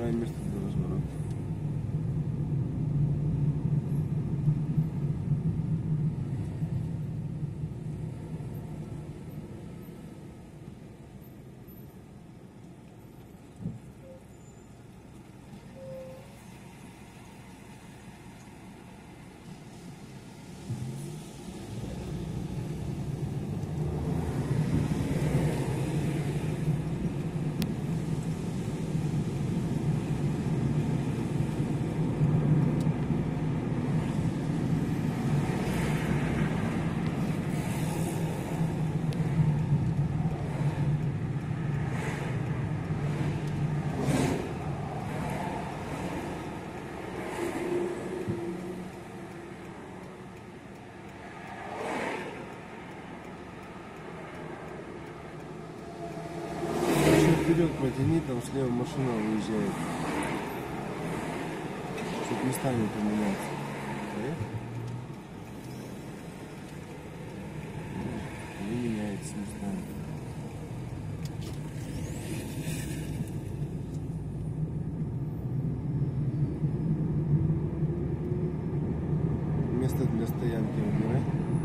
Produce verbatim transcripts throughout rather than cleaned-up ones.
Выбираем место для разворота. Вперед протяни, там слева машина выезжает, чтобы местами поменяться. И меняется местами. Место для стоянки выбирай.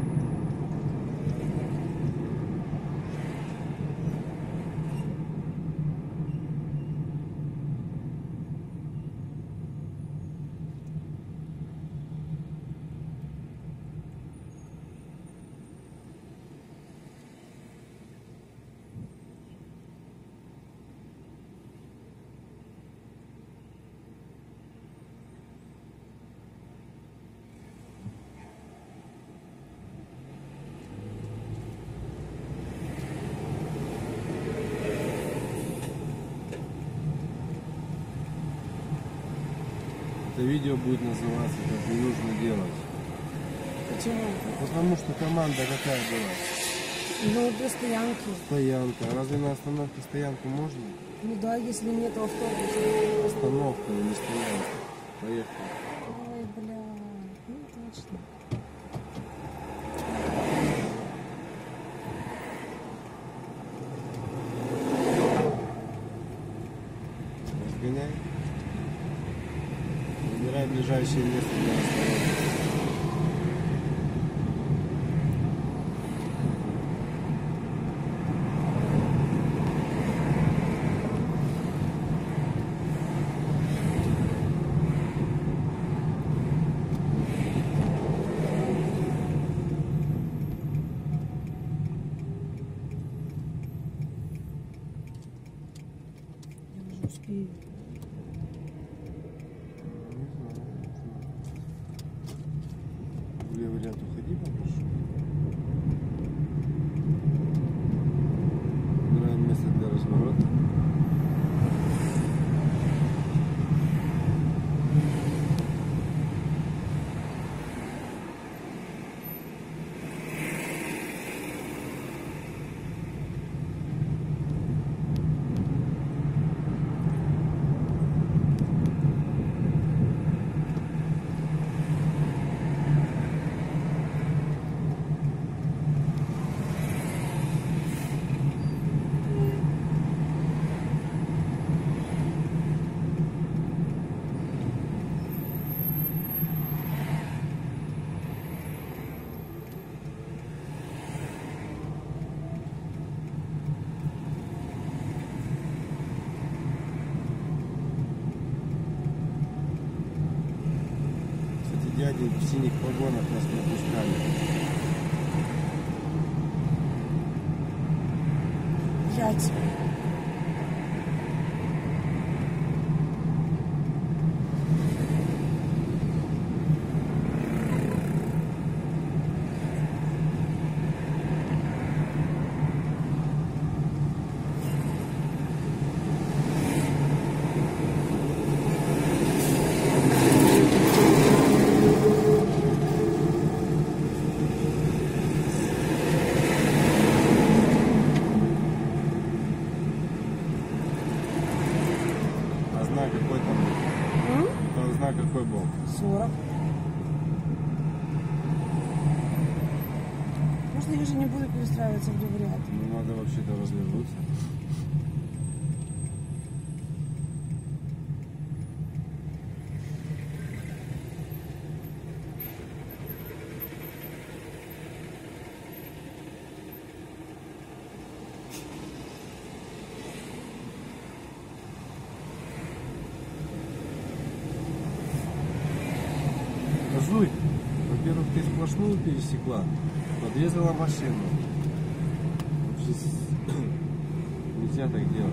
Это видео будет называться «Как не нужно делать». Почему? Потому что команда какая была? Ну, для стоянки. Стоянка. Разве на остановке стоянку можно? Ну да, если нет автобуса. Остановка, не стоянка. Поехали. Ой, бля, ну точно. Разгоняй. Выбирай ближайшее место для остановки. Я уже успею. В левый ряд уходи побольше. Выбираем место для разворота. Дяди в синих погонах нас пропускали. Пять. Какой там был? Там знак какой был? сорок. Может, я уже не буду перестраиваться в левый ряд. Ну, надо вообще-то развернуться. сплошную пересекла, подрезала машину. Вообще нельзя так делать.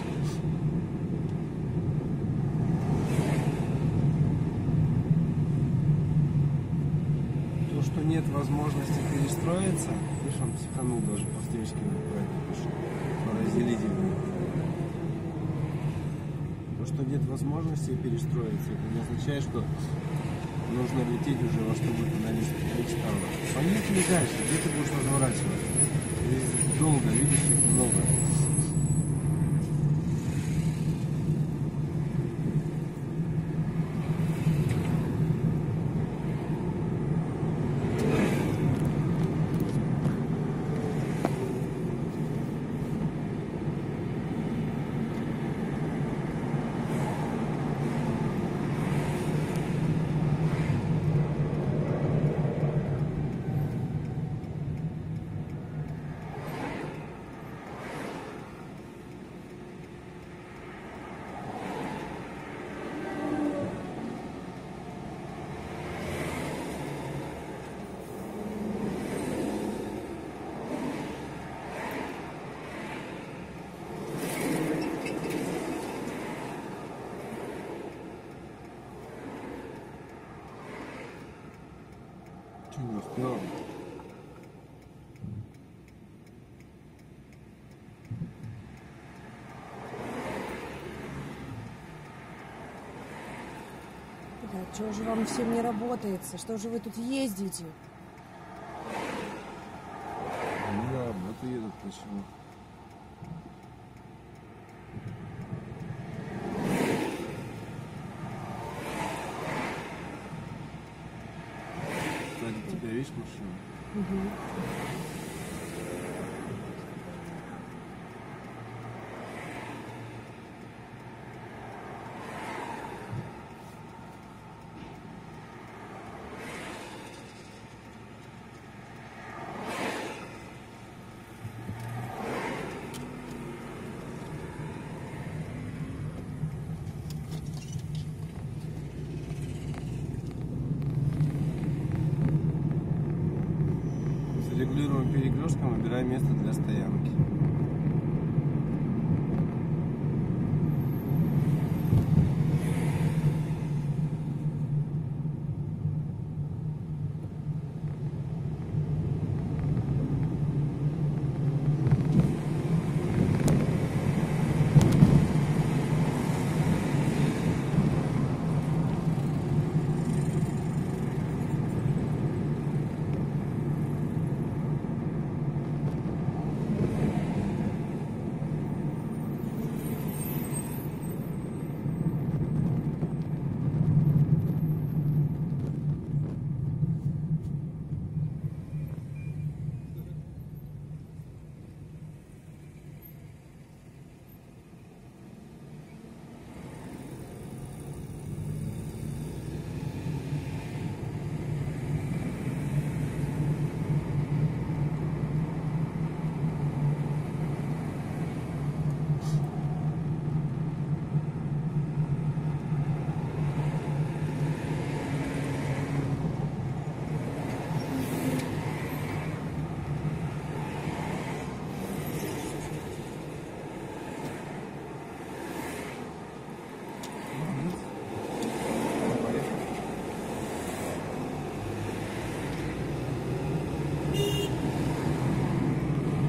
То, что нет возможности перестроиться, видишь, он психанул даже по встречке, разделительный. То, что нет возможности перестроиться, это не означает, что нужно лететь уже во что бы ты мечтал. Поехали дальше, где ты будешь разворачиваться? Здесь долго, видишь, их много. Че не успел? Блядь, что же вам всем не работается? Что же вы тут ездите? Они на работу едут, почему? Сзади тебя видишь машину? Угу. Регулируем перекрестком, выбираем место для стоянки.